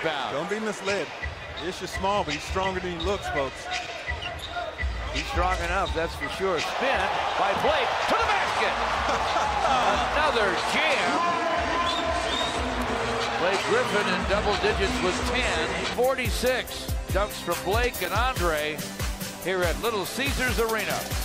rebound. Don't be misled. Ish is small, but he's stronger than he looks, folks. He's strong enough, that's for sure. Spin by Blake to the basket. Another jam. Blake Griffin in double digits with 10. 46 dunks from Blake and Andre here at Little Caesars Arena.